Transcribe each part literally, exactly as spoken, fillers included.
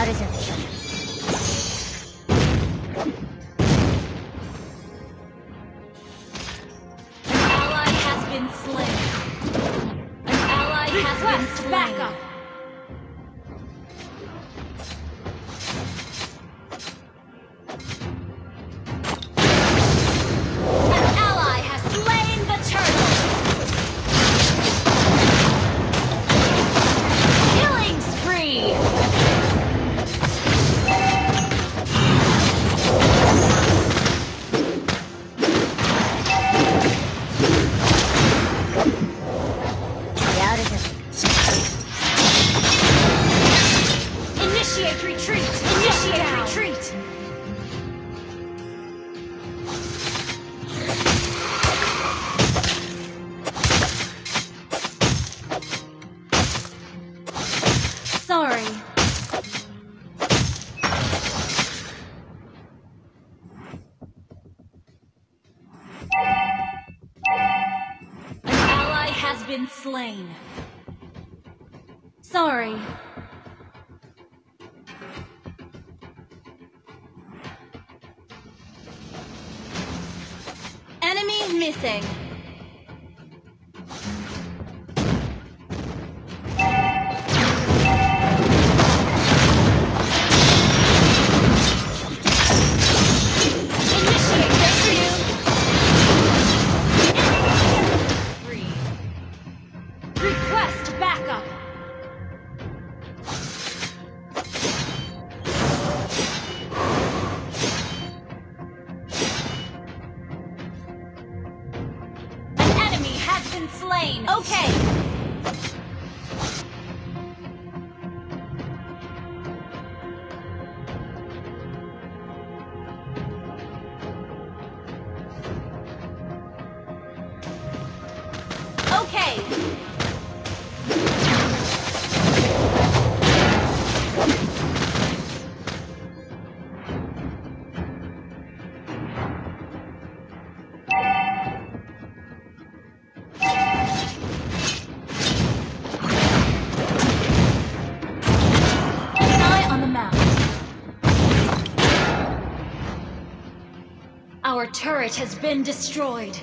あるじゃないか。 Request backup! An ally has slain the turtle! Killing spree! Initiate retreat! Initiate retreat! Sorry. An ally has been slain. Sorry. Enemy missing. Initiate rescue. Free. Request backup. Been slain. Okay. Okay. Our turret has been destroyed.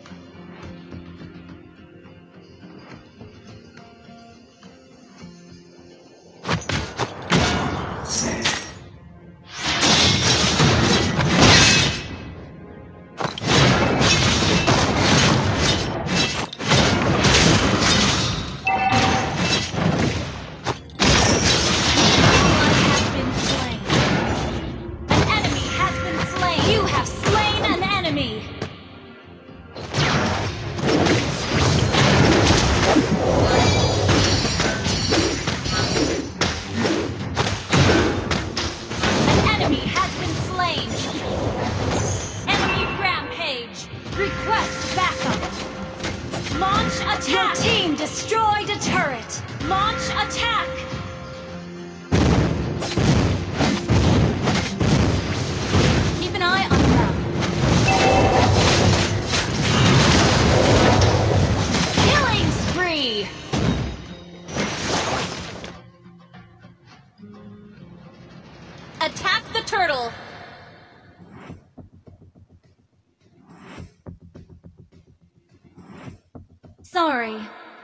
Request backup! Launch attack! Your team destroyed a turret! Launch attack! Keep an eye on the map. Killing spree! Attack the turtle! Sorry.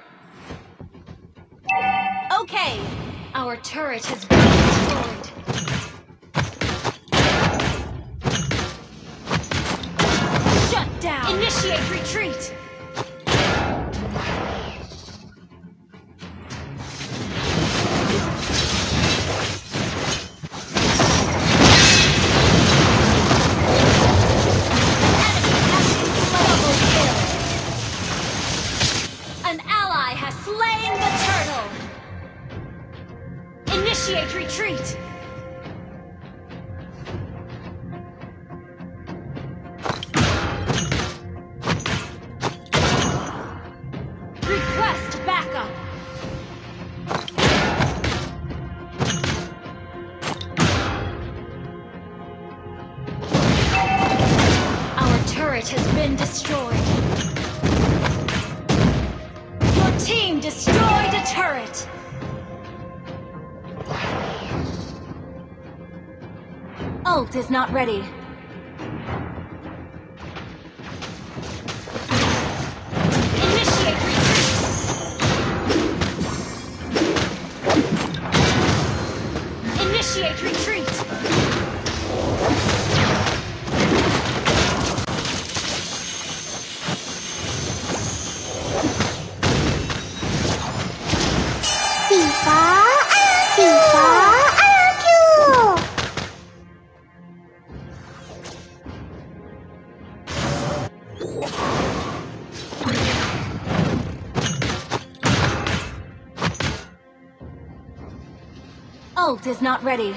Okay, our turret has been destroyed. Shut down! Initiate retreat! Slain the turtle! Initiate retreat! Request backup! Our turret has been destroyed. Team destroyed a turret! Ult is not ready. Initiate retreat. Initiate retreat. Ult is not ready.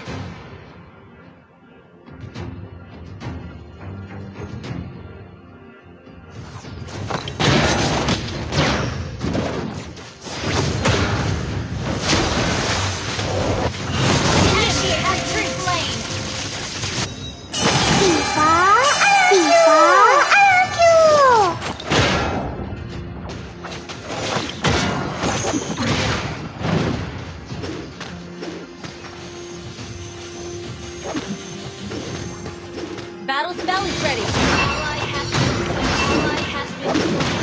Battle spell is ready. Ally has been, ally has been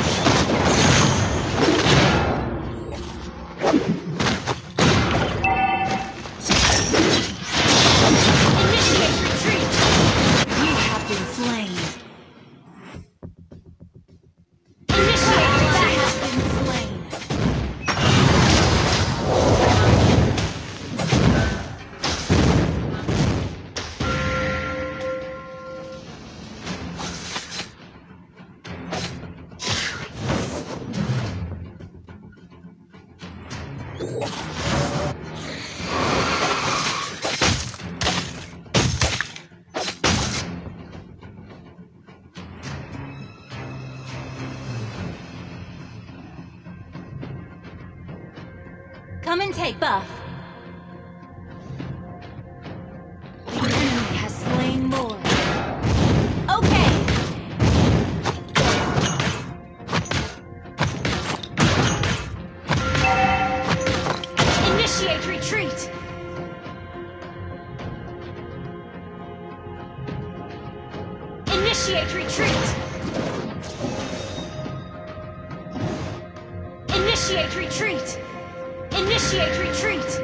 Initiate retreat. You have been slain. Initiate retreat has been slain. Come and take buff. The enemy has slain more. Okay. Initiate retreat. Initiate retreat. Initiate retreat. Initiate retreat!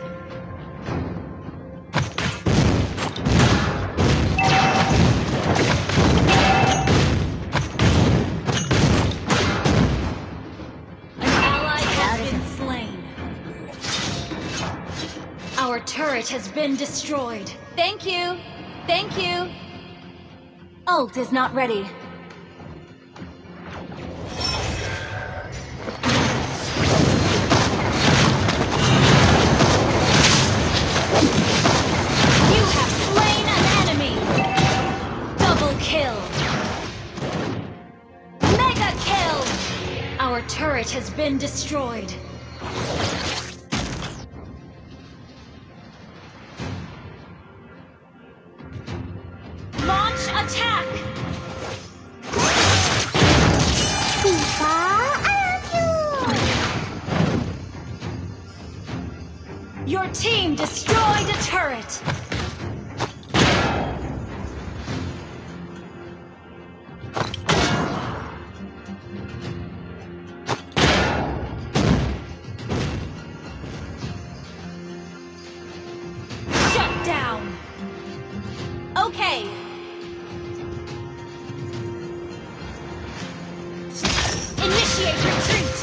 An ally has been slain. Our turret has been destroyed. Thank you! Thank you! Ult is not ready. Our turret has been destroyed. Launch attack! Your team destroyed a turret! Down. Okay. Initiate retreat.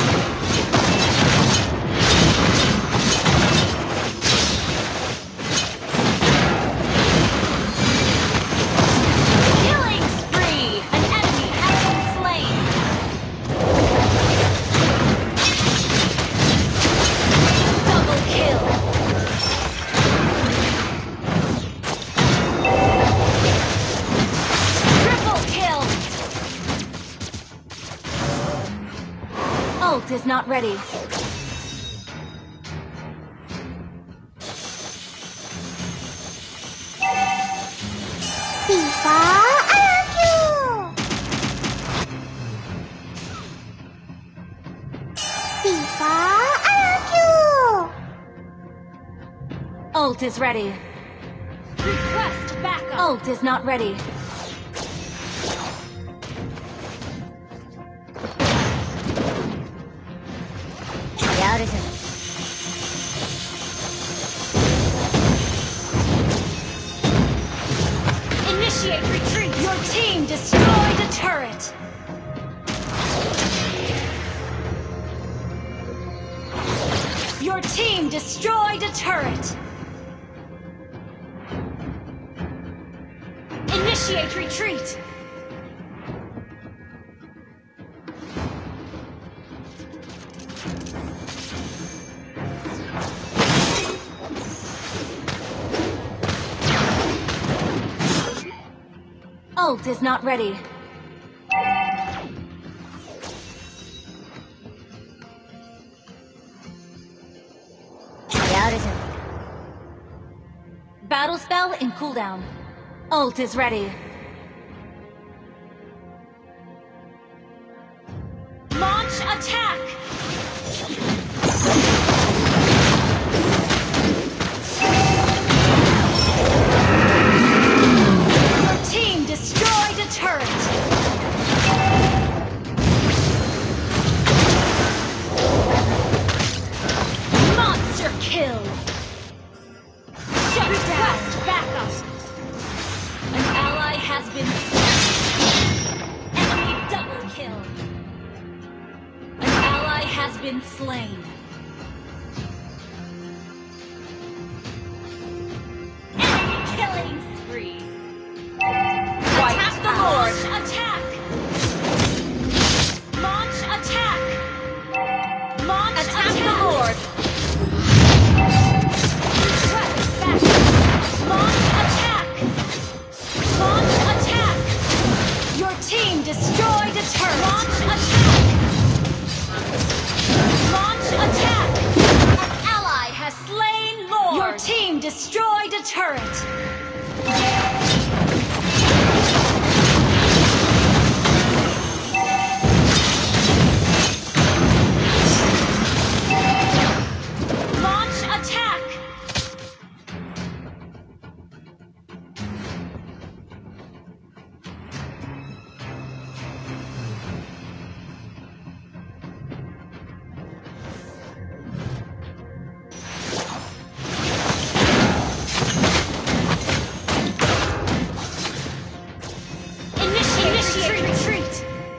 Killing spree. An enemy has been slain. Double kill. Ult is not ready. Ult is ready. Request backup. Ult is not ready. Initiate retreat. Your team destroyed a turret. Your team destroyed a turret. Initiate retreat. Ult is not ready. Battle spell in cooldown. Ult is ready. Launch attack! Your team destroyed a turret! Monster kill! Shut down! Backup! An ally has been slain. Enemy double kill. An ally has been slain. Enemy killing spree. Attack the Lord! Attack! Launch attack! Launch attack! Attack the Lord! Launch attack! Launch attack! Your team destroyed a turret! Launch attack! Launch attack! An ally has slain Lord! Your team destroyed a turret! Launch attack! Initiate retreat!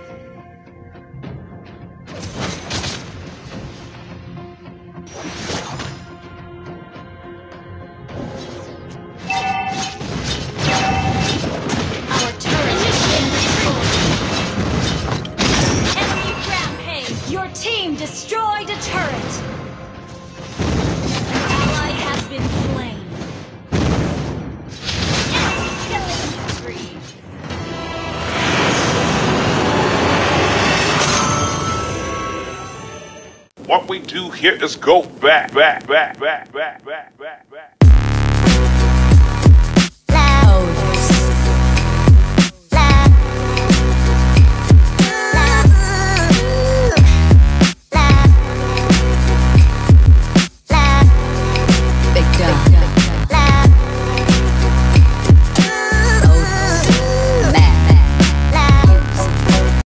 Our turret has been destroyed. Enemy rampage! Your team destroyed a turret! An ally has been slain. Enemy killing spree! What we do here is go back, back, back, back, back, back, back, back.